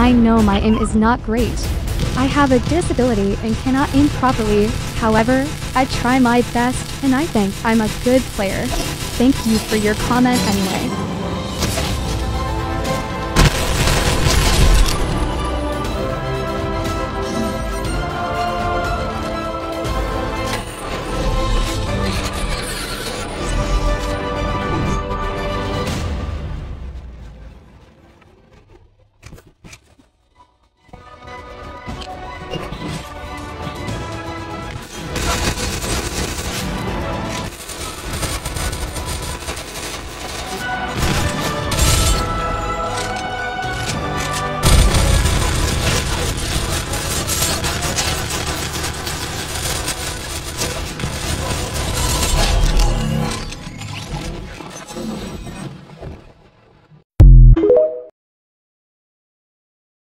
I know my aim is not great. I have a disability and cannot aim properly. However, I try my best and I think I'm a good player. Thank you for your comment anyway.